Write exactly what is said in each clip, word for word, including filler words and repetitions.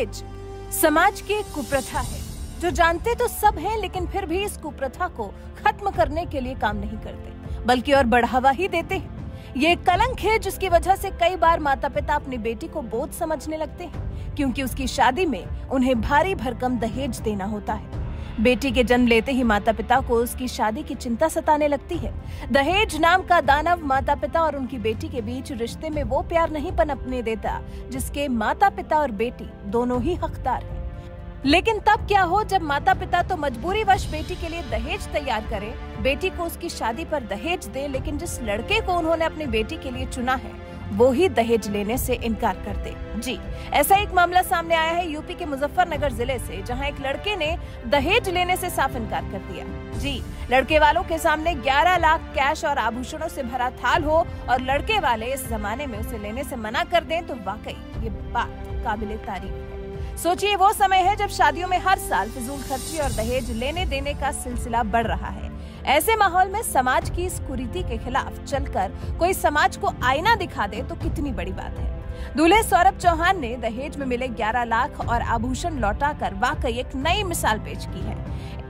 दहेज समाज की एक कुप्रथा है जो जानते तो सब हैं, लेकिन फिर भी इस कुप्रथा को खत्म करने के लिए काम नहीं करते, बल्कि और बढ़ावा ही देते हैं। ये एक कलंक है जिसकी वजह से कई बार माता पिता अपनी बेटी को बोझ समझने लगते हैं, क्योंकि उसकी शादी में उन्हें भारी भरकम दहेज देना होता है। बेटी के जन्म लेते ही माता पिता को उसकी शादी की चिंता सताने लगती है। दहेज नाम का दानव माता पिता और उनकी बेटी के बीच रिश्ते में वो प्यार नहीं पनपने देता जिसके माता पिता और बेटी दोनों ही हकदार हैं। लेकिन तब क्या हो जब माता पिता तो मजबूरीवश बेटी के लिए दहेज तैयार करें, बेटी को उसकी शादी पर दहेज दें, लेकिन जिस लड़के को उन्होंने अपनी बेटी के लिए चुना है वो ही दहेज लेने से इनकार कर दे। जी, ऐसा एक मामला सामने आया है यूपी के मुजफ्फरनगर जिले से, जहां एक लड़के ने दहेज लेने से साफ इनकार कर दिया। जी, लड़के वालों के सामने ग्यारह लाख कैश और आभूषणों से भरा थाल हो और लड़के वाले इस जमाने में उसे लेने से मना कर दें तो वाकई ये बात काबिले तारीफ है। सोचिए, वो समय है जब शादियों में हर साल फिजूल खर्ची और दहेज लेने देने का सिलसिला बढ़ रहा है। ऐसे माहौल में समाज की इस कुरीति के खिलाफ चलकर कोई समाज को आईना दिखा दे तो कितनी बड़ी बात है। दूल्हे सौरभ चौहान ने दहेज में मिले ग्यारह लाख और आभूषण लौटाकर वाकई एक नई मिसाल पेश की है।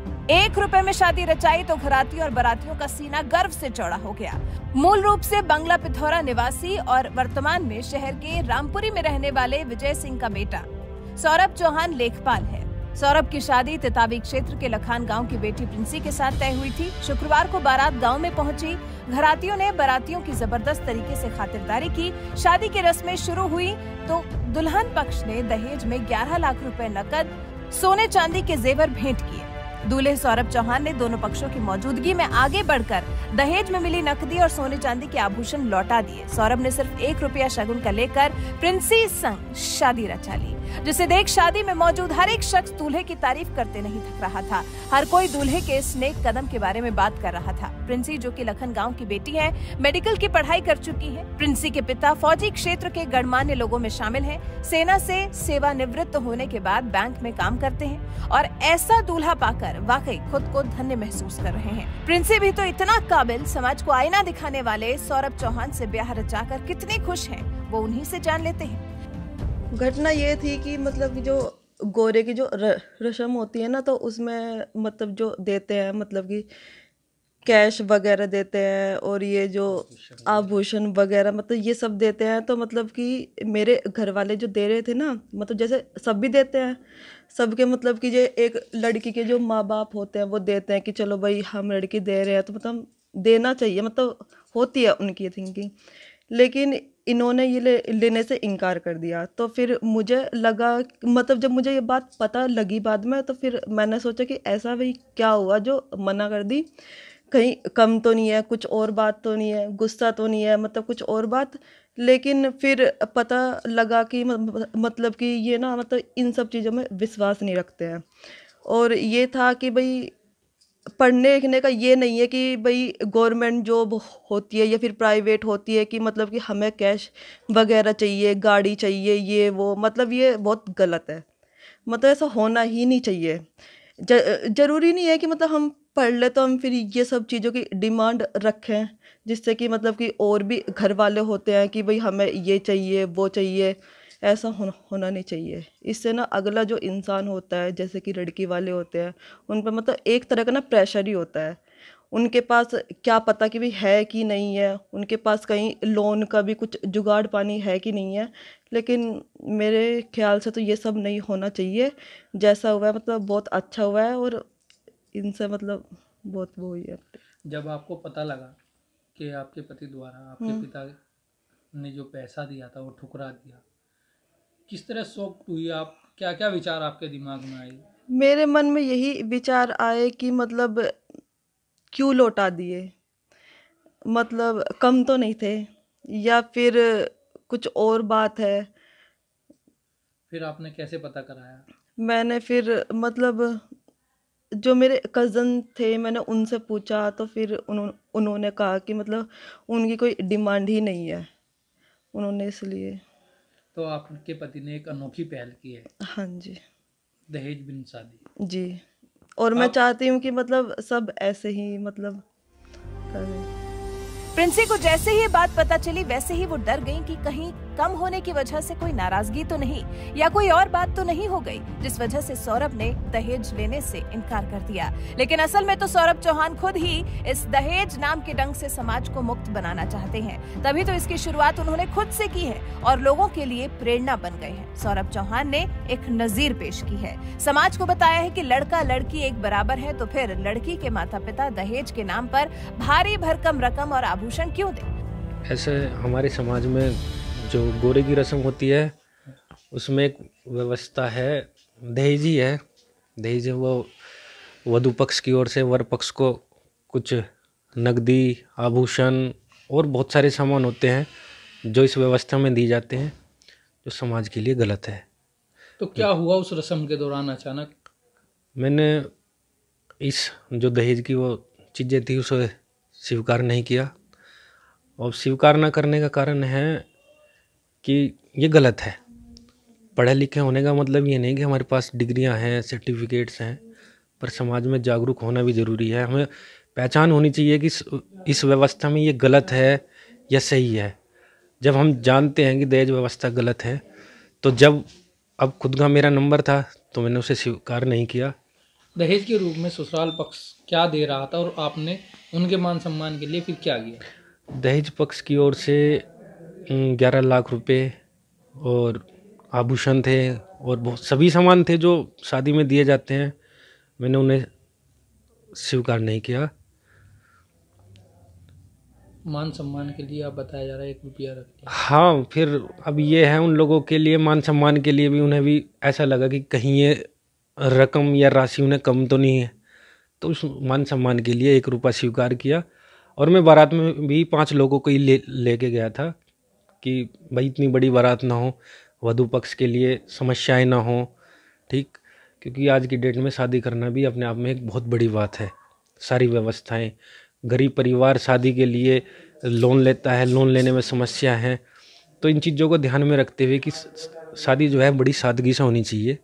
एक रुपए में शादी रचाई तो घराती और बारातियों का सीना गर्व से चौड़ा हो गया। मूल रूप से बंगला पिथौरा निवासी और वर्तमान में शहर के रामपुरी में रहने वाले विजय सिंह का बेटा सौरभ चौहान लेखपाल है। सौरभ की शादी तितावी क्षेत्र के लखान गांव की बेटी प्रिंसी के साथ तय हुई थी। शुक्रवार को बारात गांव में पहुंची। घरातियों ने बारातियों की जबरदस्त तरीके से खातिरदारी की। शादी की रस्में शुरू हुई तो दुल्हन पक्ष ने दहेज में ग्यारह लाख रुपए नकद, सोने चांदी के जेवर भेंट किए। दूल्हे सौरभ चौहान ने दोनों पक्षों की मौजूदगी में आगे बढ़कर दहेज में मिली नकदी और सोने चांदी के आभूषण लौटा दिए। सौरभ ने सिर्फ एक रुपया शगुन का लेकर प्रिंसी संग शादी रचा ली, जिसे देख शादी में मौजूद हर एक शख्स दूल्हे की तारीफ करते नहीं थक रहा था। हर कोई दूल्हे के इस नेक कदम के बारे में बात कर रहा था। प्रिंसी, जो कि लखन गांव की बेटी है, मेडिकल की पढ़ाई कर चुकी है। प्रिंसी के पिता फौजी क्षेत्र के गणमान्य लोगों में शामिल हैं। सेना से सेवानिवृत्त होने के बाद बैंक में काम करते हैं और ऐसा दूल्हा पाकर वाकई खुद को धन्य महसूस कर रहे हैं। प्रिंसी भी तो इतना काबिल, समाज को आईना दिखाने वाले सौरभ चौहान से ब्याह रचाकर कितनी खुश हैं, वो उन्हीं से जान लेते हैं। घटना ये थी कि मतलब जो गोरे की जो रस्म होती है ना, तो उसमें मतलब जो देते हैं मतलब कि कैश वगैरह देते हैं और ये जो आभूषण वगैरह मतलब ये सब देते हैं। तो मतलब कि मेरे घर वाले जो दे रहे थे ना, मतलब जैसे सब भी देते हैं, सबके मतलब कि जो एक लड़की के जो माँ बाप होते हैं वो देते हैं कि चलो भाई हम लड़की दे रहे हैं तो मतलब देना चाहिए, मतलब होती है उनकी थिंकिंग। लेकिन इन्होंने ये ले, लेने से इनकार कर दिया। तो फिर मुझे लगा, मतलब जब मुझे ये बात पता लगी बाद में, तो फिर मैंने सोचा कि ऐसा भाई क्या हुआ जो मना कर दी, कहीं कम तो नहीं है, कुछ और बात तो नहीं है, गुस्सा तो नहीं है, मतलब कुछ और बात। लेकिन फिर पता लगा कि मतलब कि ये ना मतलब इन सब चीज़ों में विश्वास नहीं रखते हैं। और ये था कि भाई पढ़ने लिखने का ये नहीं है कि भाई गवर्नमेंट जॉब होती है या फिर प्राइवेट होती है कि मतलब कि हमें कैश वगैरह चाहिए, गाड़ी चाहिए, ये वो, मतलब ये बहुत गलत है। मतलब ऐसा होना ही नहीं चाहिए। ज, जरूरी नहीं है कि मतलब हम पढ़ ले तो हम फिर ये सब चीज़ों की डिमांड रखें, जिससे कि मतलब कि और भी घर वाले होते हैं कि भाई हमें ये चाहिए वो चाहिए। ऐसा होना होना नहीं चाहिए। इससे ना अगला जो इंसान होता है, जैसे कि लड़की वाले होते हैं, उन पर मतलब एक तरह का ना प्रेशर ही होता है। उनके पास क्या पता कि भाई है कि नहीं है, उनके पास कहीं लोन का भी कुछ जुगाड़ पानी है कि नहीं है। लेकिन मेरे ख्याल से तो ये सब नहीं होना चाहिए। जैसा हुआ है मतलब बहुत अच्छा हुआ है और इनसे मतलब बहुत वो हुई है। जब आपको पता लगा कि आपके पति द्वारा आपके पिता ने जो पैसा दिया था वो ठुकरा दिया, किस तरह शौक हुई आप, क्या क्या विचार आपके दिमाग में आए? मेरे मन में यही विचार आए कि मतलब क्यों लौटा दिए, मतलब कम तो नहीं थे या फिर कुछ और बात है। फिर आपने कैसे पता कराया? मैंने फिर मतलब जो मेरे कज़न थे मैंने उनसे पूछा, तो फिर उन्होंने उन्होंने कहा कि मतलब उनकी कोई डिमांड ही नहीं है, उन्होंने इसलिए। तो आपके पति ने एक अनोखी पहल की है। हाँ जी, दहेज बिन शादी। जी, और मैं चाहती हूँ कि मतलब सब ऐसे ही मतलब करें। प्रिंसी को जैसे ही बात पता चली वैसे ही वो डर गई कि कहीं कम होने की वजह से कोई नाराजगी तो नहीं या कोई और बात तो नहीं हो गई जिस वजह से सौरभ ने दहेज लेने से इनकार कर दिया। लेकिन असल में तो सौरभ चौहान खुद ही इस दहेज नाम के डंग से समाज को मुक्त बनाना चाहते हैं, तभी तो इसकी शुरुआत उन्होंने खुद से की है और लोगों के लिए प्रेरणा बन गए हैं। सौरभ चौहान ने एक नजीर पेश की है, समाज को बताया है कि लड़का लड़की एक बराबर है, तो फिर लड़की के माता पिता दहेज के नाम पर भारी भरकम रकम और आभूषण क्यों दें? ऐसे हमारे समाज में जो गोरे की रस्म होती है उसमें एक व्यवस्था है, दहेज ही है। दहेज वो वधू पक्ष की ओर से वर पक्ष को कुछ नकदी, आभूषण और बहुत सारे सामान होते हैं जो इस व्यवस्था में दी जाते हैं, जो समाज के लिए गलत है। तो क्या हुआ उस रस्म के दौरान अचानक? मैंने इस जो दहेज की वो चीज़ें थी उसे स्वीकार नहीं किया, और स्वीकार न करने का कारण है कि ये गलत है। पढ़े लिखे होने का मतलब ये नहीं कि हमारे पास डिग्रियां हैं, सर्टिफिकेट्स हैं, पर समाज में जागरूक होना भी ज़रूरी है। हमें पहचान होनी चाहिए कि इस व्यवस्था में ये गलत है या सही है। जब हम जानते हैं कि दहेज व्यवस्था गलत है, तो जब अब खुद का मेरा नंबर था तो मैंने उसे स्वीकार नहीं किया। दहेज के रूप में ससुराल पक्ष क्या दे रहा था और आपने उनके मान सम्मान के लिए फिर क्या किया? दहेज पक्ष की ओर से ग्यारह लाख रुपए और आभूषण थे और बहुत सभी सामान थे जो शादी में दिए जाते हैं, मैंने उन्हें स्वीकार नहीं किया। मान सम्मान के लिए आप बताया जा रहा है एक रुपया रख दिया। हाँ, फिर अब ये है उन लोगों के लिए मान सम्मान के लिए भी उन्हें भी ऐसा लगा कि कहीं ये रकम या राशि उन्हें कम तो नहीं है, तो उस मान सम्मान के लिए एक रुपया स्वीकार किया। और मैं बारात में भी पांच लोगों को ही ले लेके गया था कि भाई इतनी बड़ी बारात ना हो, वधू पक्ष के लिए समस्याएं ना हो, ठीक, क्योंकि आज की डेट में शादी करना भी अपने आप में एक बहुत बड़ी बात है। सारी व्यवस्थाएं, गरीब परिवार शादी के लिए लोन लेता है, लोन लेने में समस्या है, तो इन चीज़ों को ध्यान में रखते हुए कि शादी जो है बड़ी सादगी से होनी चाहिए।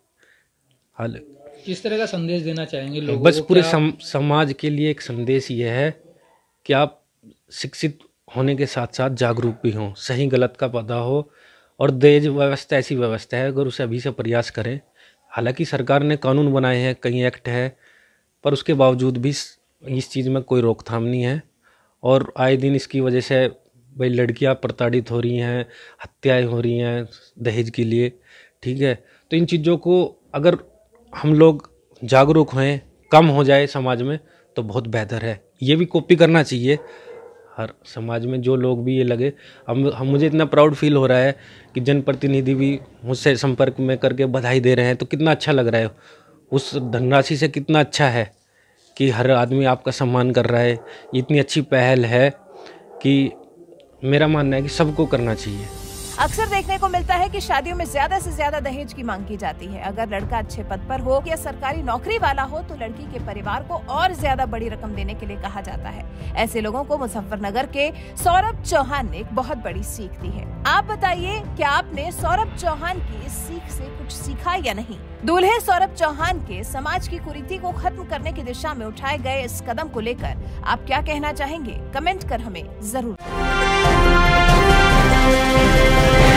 हाल किस तरह का संदेश देना चाहेंगे लोगों बस को? पूरे क्या... सम, समाज के लिए एक संदेश ये है कि आप शिक्षित होने के साथ साथ जागरूक भी हों, सही गलत का पता हो, और दहेज व्यवस्था ऐसी व्यवस्था है अगर उसे अभी से प्रयास करें। हालांकि सरकार ने कानून बनाए हैं, कई एक्ट है, पर उसके बावजूद भी इस चीज़ में कोई रोकथाम नहीं है, और आए दिन इसकी वजह से भाई लड़कियां प्रताड़ित हो रही हैं, हत्याएं हो रही हैं दहेज के लिए, ठीक है। तो इन चीज़ों को अगर हम लोग जागरूक हों, कम हो जाए समाज में, तो बहुत बेहतर है। ये भी कॉपी करना चाहिए हर समाज में, जो लोग भी ये लगे। हम हम मुझे इतना प्राउड फील हो रहा है कि जनप्रतिनिधि भी मुझसे संपर्क में करके बधाई दे रहे हैं, तो कितना अच्छा लग रहा है। उस धनराशि से कितना अच्छा है कि हर आदमी आपका सम्मान कर रहा है। इतनी अच्छी पहल है कि मेरा मानना है कि सबको करना चाहिए। अक्सर देखने को मिलता है कि शादियों में ज्यादा से ज्यादा दहेज की मांग की जाती है। अगर लड़का अच्छे पद पर हो या सरकारी नौकरी वाला हो तो लड़की के परिवार को और ज्यादा बड़ी रकम देने के लिए कहा जाता है। ऐसे लोगों को मुजफ्फरनगर के सौरभ चौहान ने एक बहुत बड़ी सीख दी है। आप बताइए, क्या आपने सौरभ चौहान की इस सीख से कुछ सीखा या नहीं? दूल्हे सौरभ चौहान के समाज की कुरीति को खत्म करने की दिशा में उठाए गए इस कदम को लेकर आप क्या कहना चाहेंगे? कमेंट कर हमें जरूर।